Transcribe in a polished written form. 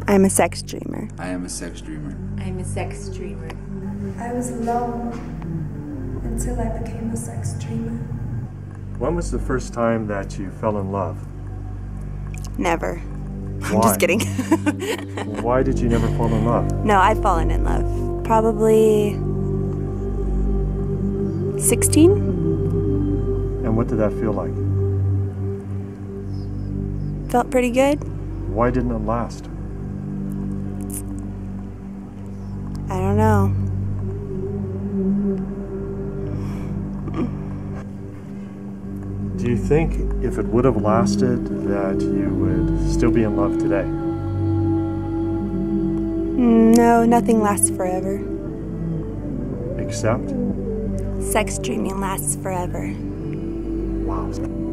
I'm a sex dreamer. I am a sex dreamer. I'm a sex dreamer. I was alone until I became a sex dreamer. When was the first time that you fell in love? Never. Why? I'm just kidding. Why did you never fall in love? No, I've fallen in love. Probably 16? And what did that feel like? Felt pretty good. Why didn't it last? I don't know. Do you think if it would have lasted that you would still be in love today? No, nothing lasts forever. Except? Sex dreaming lasts forever. Wow.